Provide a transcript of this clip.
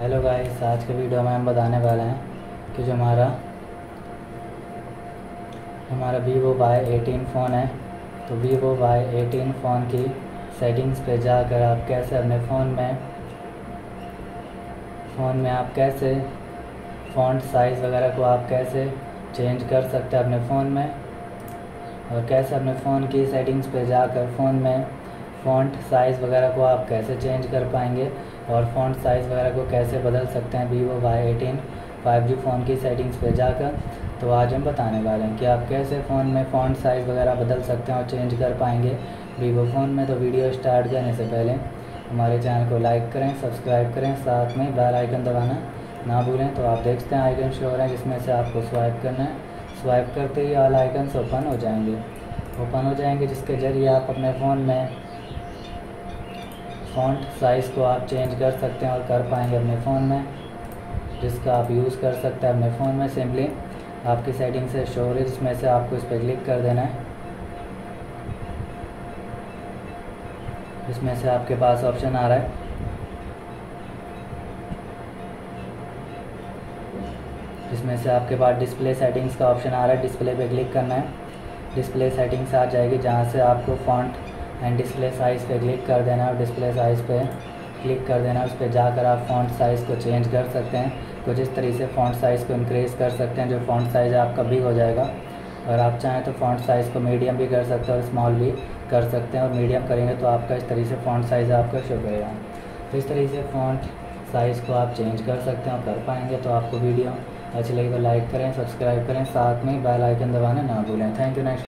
Hello guys, आज के video में हम बताने वाले हैं कि जो हमारा वीवो Y18 फ़ोन है, तो वीवो Y18 फ़ोन की सेटिंग्स पे जाकर आप कैसे अपने फ़ोन में आप कैसे फ़ॉन्ट साइज़ वगैरह को आप कैसे चेंज कर सकते हैं अपने फ़ोन में, और कैसे अपने फ़ोन की सेटिंग्स पे जाकर फ़ोन में फ़ॉन्ट साइज़ वगैरह को आप कैसे चेंज कर पाएंगे और फ़ॉन्ट साइज़ वगैरह को कैसे बदल सकते हैं वीवो Y18 5G फ़ोन की सेटिंग्स पे जाकर। तो आज हम बताने वाले हैं कि आप कैसे फ़ोन में फ़ॉन्ट साइज़ वगैरह बदल सकते हैं और चेंज कर पाएंगे वीवो फ़ोन में। तो वीडियो स्टार्ट करने से पहले हमारे चैनल को लाइक करें, सब्सक्राइब करें, साथ में बेल आइकन दबाना ना भूलें। तो आप देखते हैं आइकन शो हो रहे हैं जिसमें से आपको स्वाइप करना है। स्वाइप करते ही ऑल आइकन्स ओपन हो जाएंगे जिसके ज़रिए आप अपने फ़ोन में फ़ॉन्ट साइज़ को आप चेंज कर सकते हैं और कर पाएंगे अपने फ़ोन में, जिसका आप यूज़ कर सकते हैं अपने फ़ोन में। सिंपली आपकी सेटिंग से शो हो रही है जिसमें से आपको इस पर क्लिक कर देना है। इसमें से आपके पास ऑप्शन आ रहा है, इसमें से आपके पास डिस्प्ले सेटिंग्स का ऑप्शन आ रहा है। डिस्प्ले पे क्लिक करना है, डिस्प्ले सेटिंग्स आ जाएगी जहाँ से आपको फ़ॉन्ट एंड डिस्प्ले साइज़ पे क्लिक कर देना है और डिस्प्ले साइज़ पे क्लिक कर देना है। उस पर जाकर आप फ़ॉन्ट साइज़ को चेंज कर सकते हैं। कुछ इस तरीके से फ़ॉन्ट साइज़ को इंक्रीज़ कर सकते हैं, जो फ़ॉन्ट साइज़ आपका बिग हो जाएगा। और आप चाहें तो फ़ॉन्ट साइज़ को मीडियम भी कर सकते हैं और स्मॉल भी कर सकते हैं, और मीडियम करेंगे तो आपका इस तरीके से फ़ॉन्ट साइज़ आपका शो करेगा। तो इस तरीके से फ़ॉन्ट साइज़ को आप चेंज कर सकते हैं और कर पाएंगे। तो आपको वीडियो अच्छी लगी तो लाइक करें, सब्सक्राइब करें, साथ में बेल आइकन दबाना ना भूलें। Thank you. नेक्स्ट